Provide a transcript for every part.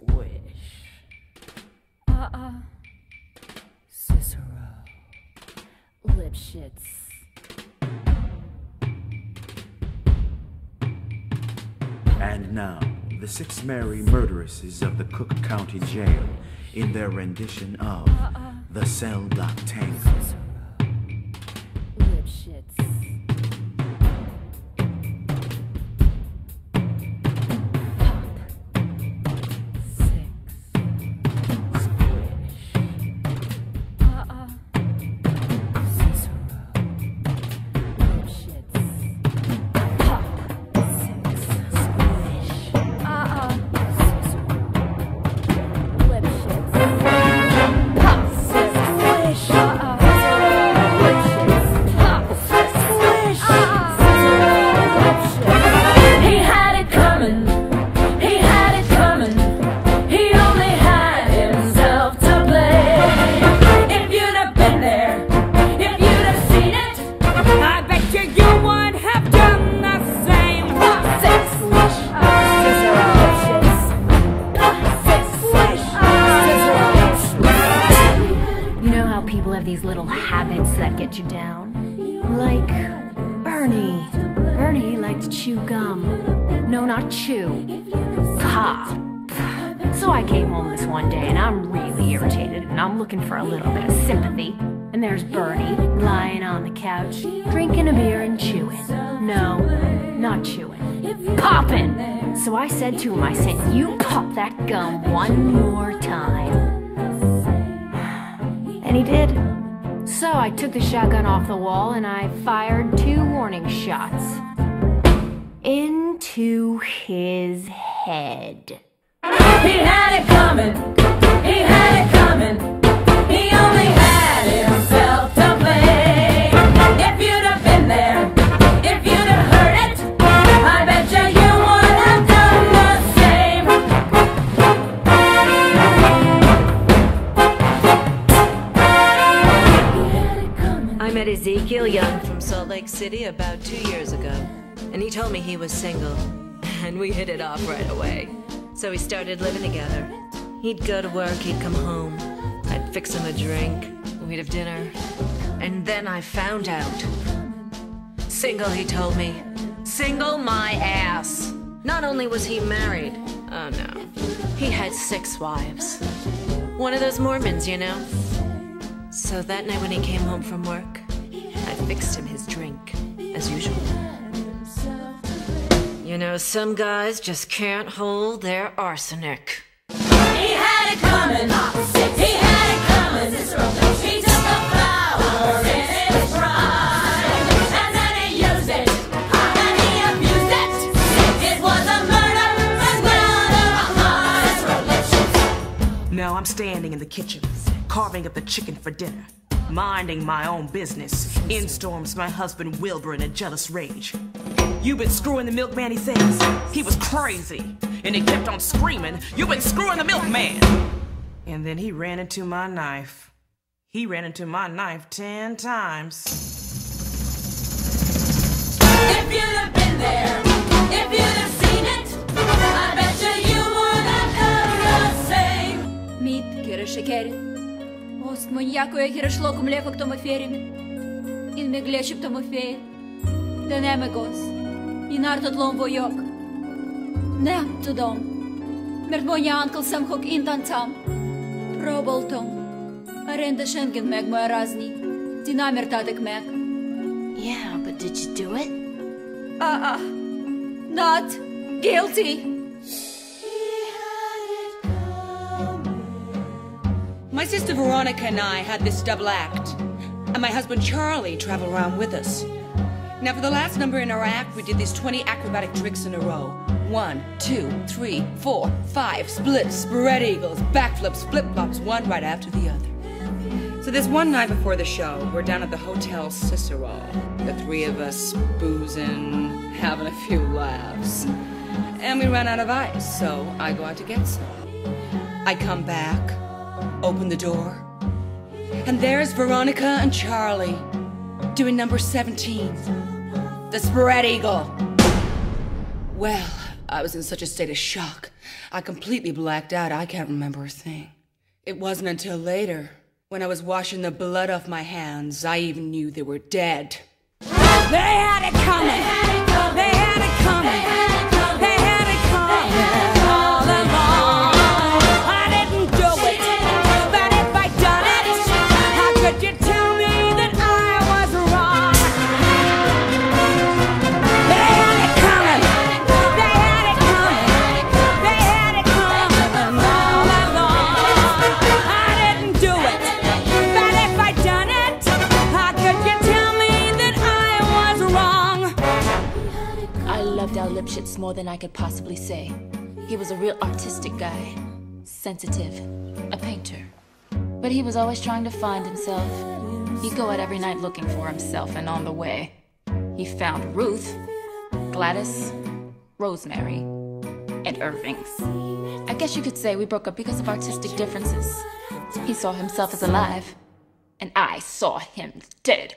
Squish. Cicero. Lipschitz. And now, the six merry murderesses of the Cook County Jail in their rendition of the Cell Block Tango. Lipschitz. These little habits that get you down. Like Bernie. Bernie liked to chew gum. No, not chew. Pop. So I came home this one day and I'm really irritated and I'm looking for a little bit of sympathy. And there's Bernie lying on the couch, drinking a beer and chewing. No, not chewing. Popping! So I said to him, I said, you pop that gum one more time. And he did. So I took the shotgun off the wall and I fired 2 warning shots. Into his head. He had it coming. He had it coming. He only had himself to blame. If you'd have been there, if you'd have heard it, I bet you would have done the same. I met Ezekiel Young from Salt Lake City about 2 years ago, and he told me he was single, and we hit it off right away. So we started living together. He'd go to work, he'd come home, I'd fix him a drink, we'd have dinner, and then I found out. Single, he told me. Single my ass. Not only was he married, oh no, he had 6 wives. One of those Mormons, you know. So that night when he came home from work, I fixed him his drink, as usual. You know, some guys just can't hold their arsenic. He had it coming. He had it coming. He took the flower in his pride, and then he used it, and he abused it. It was a murder, and now Now I'm standing in the kitchen, carving up the chicken for dinner, minding my own business. In storms my husband Wilbur in a jealous rage. "You've been screwing the milkman," he says. He was crazy, and he kept on screaming, "You've been screwing the milkman!" And then he ran into my knife. He ran into my knife 10 times. if you'd have been there, if you'd have seen it, I bet you would have done the same. Мід, кире шекері. Ост моньякує кире шлоку млеко к тому ферімі. Ін ме глечіп тому феє. Денеме гос. Ін арто войок. Нем тудом. Мерт моня анкл сам хок ин танцам. Проболтом. Аренда шенген мег моя разни. Динамер татек мег. Yeah, but did you do it? Not guilty. My sister Veronica and I had this double act, and my husband Charlie traveled around with us. Now for the last number in our act, we did these 20 acrobatic tricks in a row. 1, 2, 3, 4, 5, splits, spread eagles, backflips, flip-flops, one right after the other. So this one night before the show, we're down at the Hotel Cicero, the 3 of us boozing, having a few laughs. And we ran out of ice, so I go out to get some. I come back, open the door, and there's Veronica and Charlie doing number 17, the spread eagle. Well, I was in such a state of shock, I completely blacked out. I can't remember a thing. It wasn't until later, when I was washing the blood off my hands, I even knew they were dead. They had it coming! They had it coming! They had it coming all along! I didn't do it, but if I'd done it, how could you tell me that I was wrong? They had it coming! They had it coming! They had it coming all along! I didn't do it, but if I'd done it, how could you tell me that I was wrong? I loved Al Lipschitz more than I could possibly say. He was a real artistic guy. Sensitive. A painter. But he was always trying to find himself. He'd go out every night looking for himself, and on the way, he found Ruth, Gladys, Rosemary, and Irving's. I guess you could say we broke up because of artistic differences. He saw himself as alive, and I saw him dead.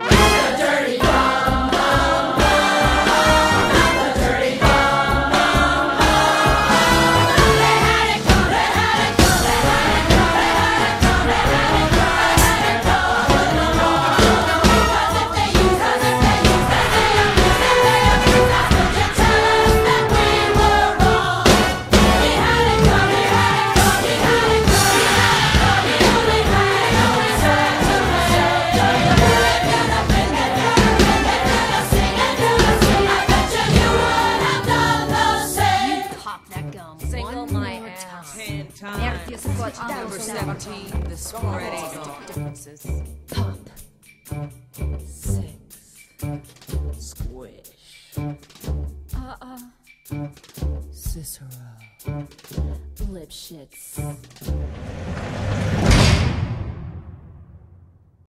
Single my ass. 10 times. Number 17, the spread eagle. Differences. Pop. 6. Squish. Cicero. Lipschitz.